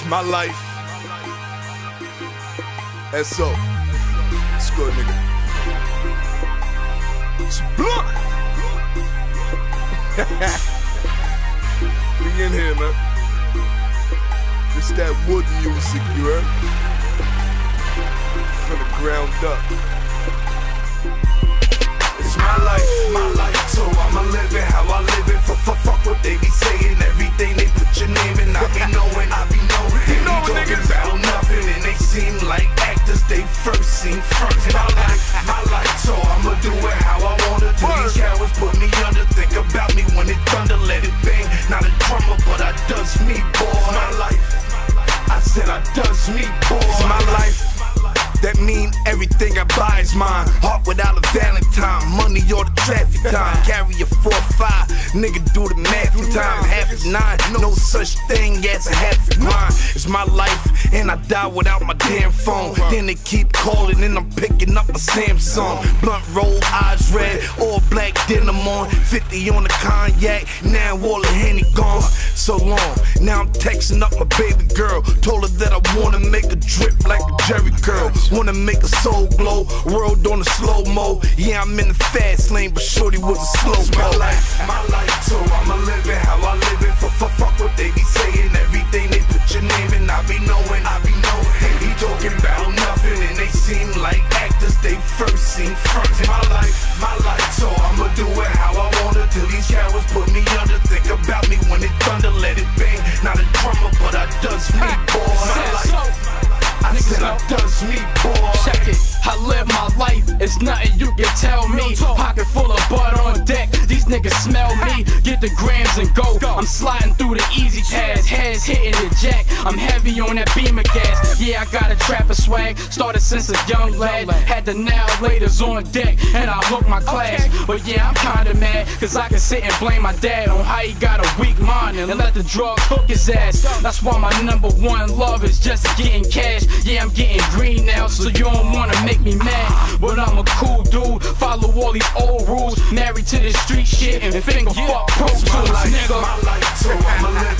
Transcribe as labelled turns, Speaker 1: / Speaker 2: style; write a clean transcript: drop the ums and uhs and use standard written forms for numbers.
Speaker 1: It's my life. S.O. It's good, nigga. It's blunt. We in here, man. It's that wood music, you heard? From the ground up. It's my life, so I'ma live it how I live it. Fuck what they be saying, everything they put your name in. I be knowing, they be talking about nothing, and they seem like actors they first seen first. My life, so I'ma do it how I wanna. Till these cowards put me under. Think about me when it thunder, let it bang. Not a drummer, but I does me, boy. My life, I said I does me, boy. It's my life. That mean everything I buy is mine. Heart without a Valentine. Money or the traffic time. Carry a 4-5. Nigga do the math in time. Half of 9. No such thing as a half of mine. It's my life and I die without my damn phone. Then they keep calling and I'm picking up a Samsung. Blunt roll, eyes red, all black denim on. 50 on the cognac. Now all the Henny gone. So long. Now I'm texting up my baby girl. Told her that I wanna make a drip like a Jerry curl. Wanna make a soul glow, world on a slow-mo. Yeah, I'm in the fast lane, but shorty was a slow-mo. My life, so I'ma live it how I live it. Fuck what they be saying, everything they put your name in. I be knowing, they be talking about nothing, and they seem like actors they first seen first. My life, so I'ma do it how I wanna. Till these cowards put me under. Think about me when it thunder, let it bang. Not a drummer, but I does me, boy. My life, I said I does me, boy.
Speaker 2: Check it, I live my life, it's nothing you can tell me. Pocket full of butt on deck, these niggas smell me. Get the grams and go, I'm sliding through the easy pass. Heads hitting the jack, I'm heavy on that beam of gas. Yeah, I got a trapper swag, started since a young lad. Had the now laters on deck, and I look my class. But yeah, I'm kinda mad, cause I can sit and blame my dad on how he got a weak mind and let the drug hook his ass. That's why my #1 love is just getting cash. Yeah, I'm getting green now, so you don't wanna make me mad. But I'm a cool dude, follow all these old rules. Married to this street shit and finger fuck pro tools, nigga.
Speaker 1: My life, so I'ma live